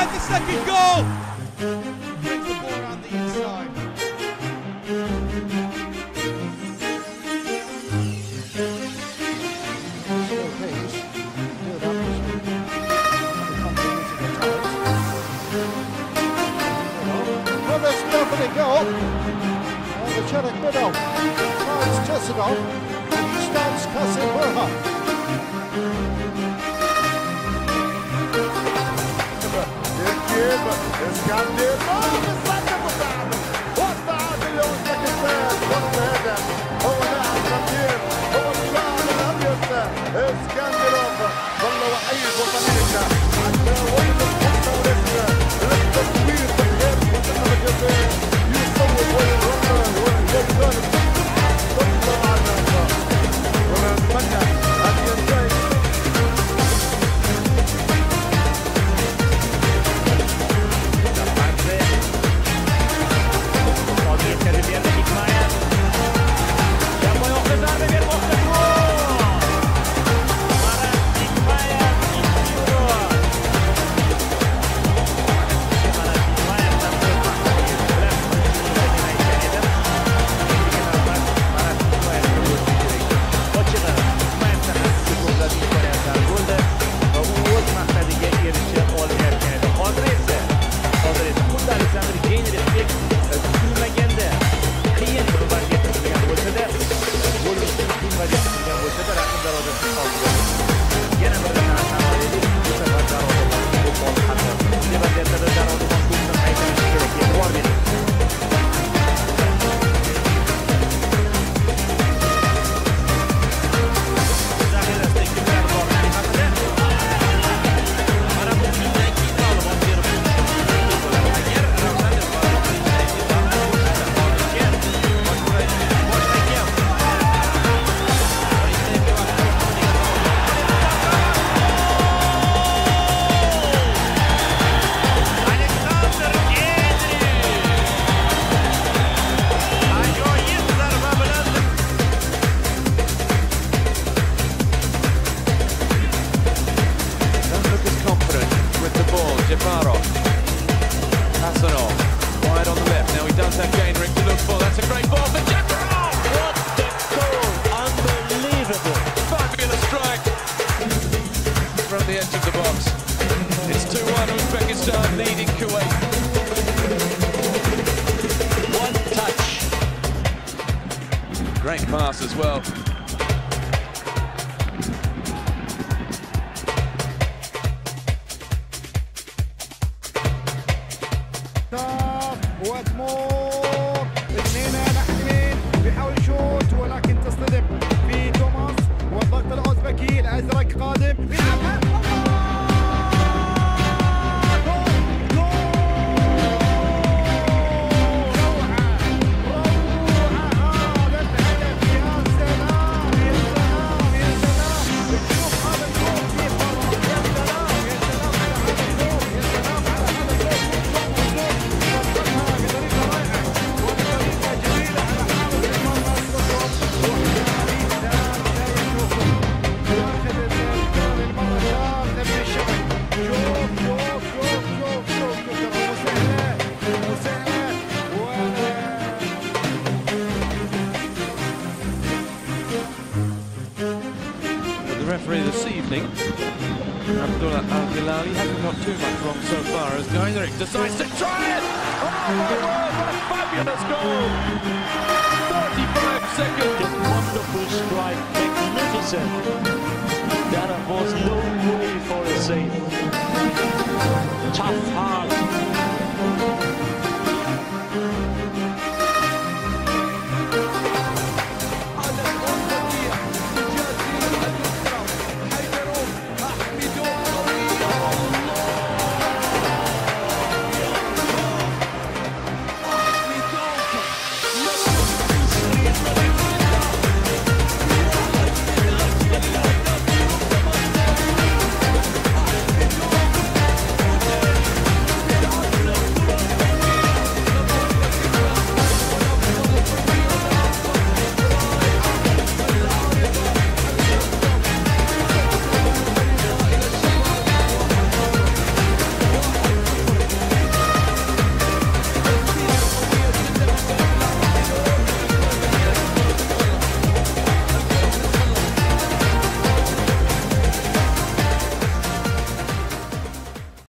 inside the second goal. Brings the ball around the inside. Well, there's nobody goal. The Cherek Middle finds Chesidov, and he stands Kasim Burhan. Wide on the left. Now he does have Gainrich to look for. That's a great ball for Jeparov! What a goal! Unbelievable! Fabulous strike from the edge of the box. It's 2-1 Uzbekistan leading Kuwait. One touch. Great pass as well. وتمور اثنين ناحيين بيحاول يشوت ولكن تصطدم في توماس والضغط الاوزبكي الازرق قادم بيلعبها The referee this evening, Abdullah Al-Hilali, hasn't got too much wrong so far as Gainrich decides to try it! Oh my word, what a fabulous goal! 35 seconds! Wonderful strike, magnificent. There was no way for a save. Tough, hard.